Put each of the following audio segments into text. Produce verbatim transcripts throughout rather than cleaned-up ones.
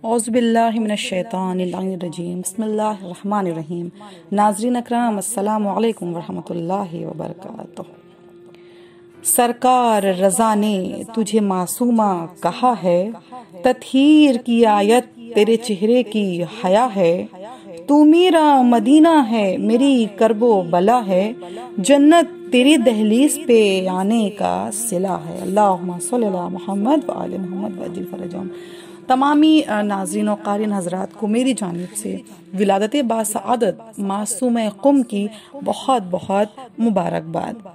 اعوذ باللہ من الشیطان اللعین الرجیم بسم اللہ الرحمن الرحیم۔ ناظرین اکرام السلام علیکم ورحمۃ اللہ وبرکاتہ۔ سرکار رضا نے تجھے معصومہ کہا ہے، تطہیر کی آیت تیرے چہرے کی حیا ہے، تو میرا مدینہ ہے میری کرب و بلا ہے، جنت تیری دہلیز پہ آنے کا صلہ ہے۔ اللہم صلی علی محمد و آل محمد وعجل فرجہم۔ تمامی ناظرین و قارئین حضرات کو میری جانب سے ولادت باسعادت معصومہ قم کی بہت بہت مبارکباد۔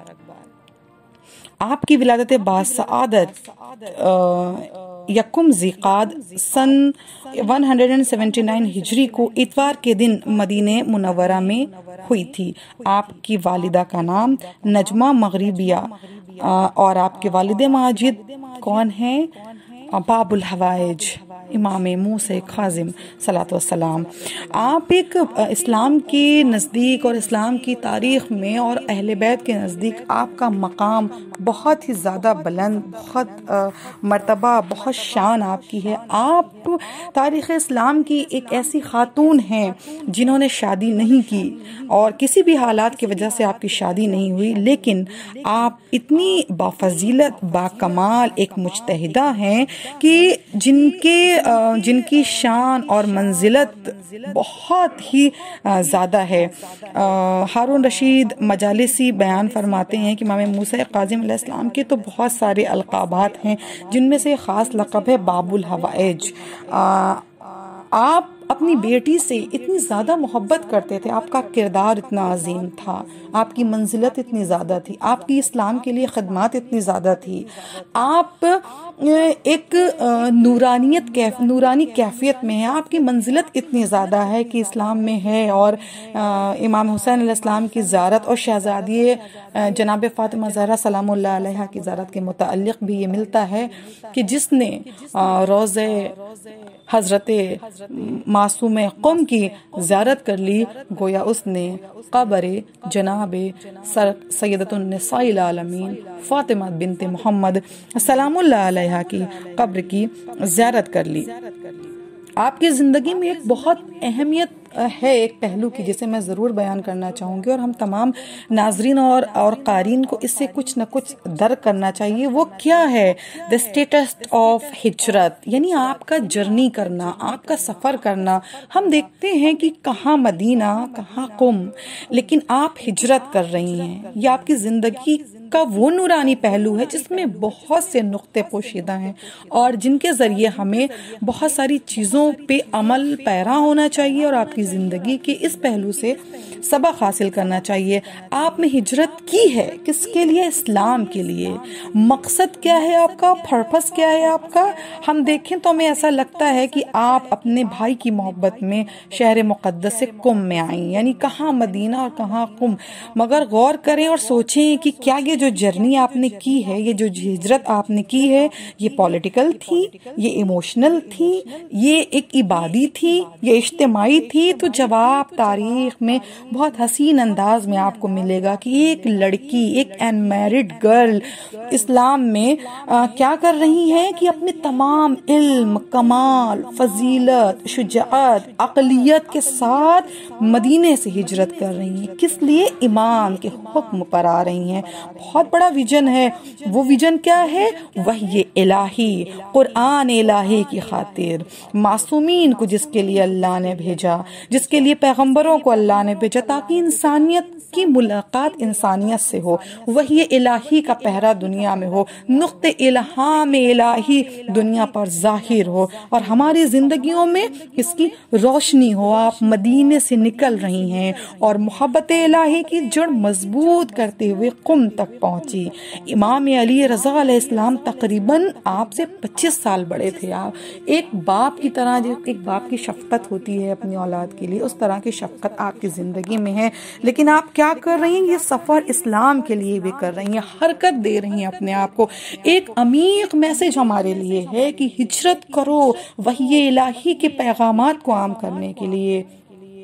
آپ کی ولادت باسعادت یکم ذیقعد سن ایک سو انہتر ہجری کو اتوار کے دن مدینہ منورہ میں ہوئی تھی۔ آپ کی والدہ کا نام نجمہ مغربیہ اور آپ کے والد ماجد کون ہیں؟ باب الحوائج امام موسیٰ کاظم صلاۃ والسلام۔ آپ ایک اسلام کے نزدیک اور اسلام کی تاریخ میں اور اہل بیت کے نزدیک آپ کا مقام بہت ہی زیادہ بلند، بہت مرتبہ، بہت شان آپ کی ہے۔ آپ تاریخ اسلام کی ایک ایسی خاتون ہیں جنہوں نے شادی نہیں کی اور کسی بھی حالات کی وجہ سے آپ کی شادی نہیں ہوئی، لیکن آپ اتنی بافضیلت باکمال ایک مجتہدہ ہیں کہ جن کے جن کی شان اور منزلت بہت ہی زیادہ ہے۔ ہارون رشید مجالسی بیان فرماتے ہیں کہ امام موسیٰ کاظم علیہ السلام کے تو بہت سارے القابات ہیں، جن میں سے خاص لقب ہے باب الحوائج۔ آپ اپنی بیٹی سے اتنی زیادہ محبت کرتے تھے، آپ کا کردار اتنا عظیم تھا، آپ کی منزلت اتنی زیادہ تھی، آپ کی اسلام کے لیے خدمات اتنی زیادہ تھی، آپ ایک نورانیت کیف نورانی کیفیت میں ہے، آپ کی منزلت اتنی زیادہ ہے کہ اسلام میں ہے۔ اور امام حسین علیہ السلام کی زیارت اور شہزادی جناب فاطمہ زہرا سلام اللہ علیہا کی زیارت کے متعلق بھی یہ ملتا ہے کہ جس نے روضہ حضرت معصوم قم کی زیارت کر لی، گویا اس نے قبر جناب سیدۃ النساء العالمین فاطمہ بنت محمد سلام اللہ علیہا کی قبر کی زیارت کر لی۔ آپ کی زندگی میں ایک بہت اہمیت ہے ایک پہلو کی، جسے میں ضرور بیان کرنا چاہوں گی اور ہم تمام ناظرین اور اور قارئین کو اس سے کچھ نہ کچھ درک کرنا چاہیے۔ وہ کیا ہے؟ دا اسٹیٹس آف ہجرت، یعنی آپ کا جرنی کرنا، آپ کا سفر کرنا۔ ہم دیکھتے ہیں کہ کہاں مدینہ، کہاں قم، لیکن آپ ہجرت کر رہی ہیں۔ یہ آپ کی زندگی کا وہ نورانی پہلو ہے جس میں بہت سے نقطے پوشیدہ ہیں اور جن کے ذریعے ہمیں بہت ساری چیزوں پہ عمل پیرا ہونا چاہیے اور آپ کی زندگی کے اس پہلو سے سبق حاصل کرنا چاہیے۔ آپ نے ہجرت کی ہے کس کے لیے؟ اسلام کے لیے۔ مقصد کیا ہے آپ کا؟ پرپس کیا ہے آپ کا؟ ہم دیکھیں تو ہمیں ایسا لگتا ہے کہ آپ اپنے بھائی کی محبت میں شہر مقدس قم میں آئیں، یعنی کہاں مدینہ اور کہاں قم۔ مگر غور کریں اور سوچیں کہ کیا یہ جو جرنی آپ نے کی ہے، یہ جو ہجرت آپ نے کی ہے، یہ پولیٹیکل تھی، یہ ایموشنل تھی، یہ ایک عبادی تھی، یہ اجتماعی تھی؟ تو جواب تاریخ میں بہت حسین انداز میں آپ کو ملے گا کہ ایک لڑکی، ایک ان میرڈ گرل اسلام میں آ, کیا کر رہی ہیں کہ اپنے تمام علم، کمال، فضیلت، شجاعت، عقلیت کے ساتھ مدینے سے ہجرت کر رہی ہیں۔ کس لیے؟ امام کے حکم پر آ رہی ہیں۔ بہت بڑا ویژن ہے۔ وہ ویژن کیا ہے؟ وحی الہی، قرآن الہی کی خاطر، معصومین کو جس کے لیے اللہ نے بھیجا، جس کے لیے پیغمبروں کو اللہ نے بھیجا، تاکہ انسانیت کی ملاقات انسانیت سے ہو، وحی الہی کا پہرا دنیا میں ہو، نقطہ الہام الہی دنیا پر ظاہر ہو اور ہماری زندگیوں میں اس کی روشنی ہو۔ آپ مدینے سے نکل رہی ہیں اور محبت الہی کی جڑ مضبوط کرتے ہوئے قم تک پہنچی۔ امام علی رضا علیہ السلام تقریباً آپ سے پچیس سال بڑے تھے۔ آپ ایک باپ کی طرح، جو ایک باپ کی شفقت ہوتی ہے اپنی اولاد کے لیے، اس طرح کی شفقت آپ کی زندگی میں ہے، لیکن آپ کیا کر رہی ہیں؟ یہ سفر اسلام کے لیے بھی کر رہی ہیں، حرکت دے رہی ہیں اپنے آپ کو۔ ایک عمیق میسج ہمارے لیے ہے کہ ہجرت کرو وحی الہی کے پیغامات کو عام کرنے کے لیے۔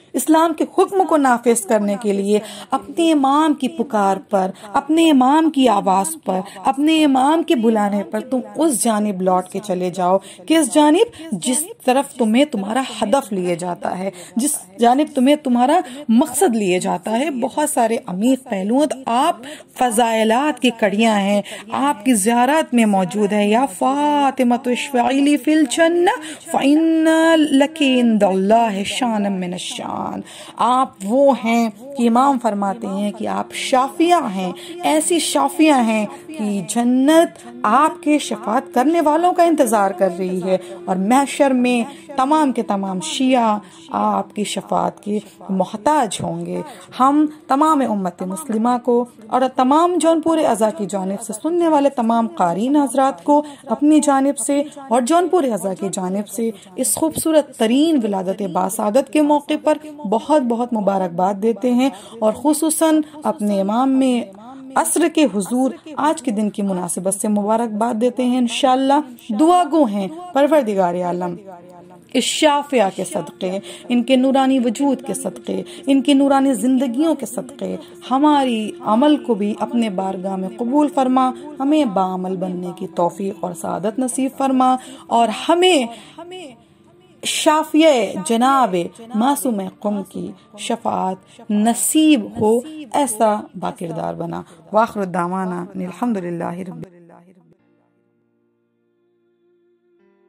اسلام کے حکم کو نافذ کرنے کے لیے اپنے امام کی پکار پر، اپنے امام کی آواز پر، اپنے امام کے بلانے پر تم اس جانب لوٹ کے چلے جاؤ، کس جانب؟ جس طرف تمہیں تمہارا ہدف لیے جاتا ہے، جس جانب تمہیں تمہارا مقصد لیے جاتا ہے۔ بہت سارے عمیق پہلوؤں، آپ فضائلات کی کڑیاں ہیں، آپ کی زیارت میں موجود ہے۔ یا فاطمۃ اشفعی لی فی الجنہ فإن لک عند اللہ شان من الشان۔ آپ وہ ہیں کہ امام فرماتے ہیں کہ آپ شافیہ ہیں، ایسی شافیہ ہیں کہ جنت آپ کے شفاعت کرنے والوں کا انتظار کر رہی ہے، اور محشر میں تمام کے تمام شیعہ آپ کی شفاعت کے محتاج ہوں گے۔ ہم تمام امت مسلمہ کو اور تمام جونپور اعضاء کی جانب سے، سننے والے تمام قارئین حضرات کو اپنی جانب سے اور جونپور اعضاء کی جانب سے اس خوبصورت ترین ولادت باسعادت کے موقع پر بہت بہت مبارکباد دیتے ہیں، اور خصوصاً اپنے امام میں عصر کے حضور آج کے دن کی مناسبت سے مبارکباد دیتے ہیں۔ انشاءاللہ دعا گو ہیں پروردگار عالم اس شافیہ کے صدقے، ان کے نورانی وجود کے صدقے، ان کی نورانی زندگیوں کے صدقے ہماری عمل کو بھی اپنے بارگاہ میں قبول فرما، ہمیں باعمل بننے کی توفیق اور سعادت نصیب فرما، اور ہمیں شافیہ جناب معصوم قم کی شفاعت نصیب ہو، ایسا باکردار بنا۔ وآخر دعوانا الحمدللہ رب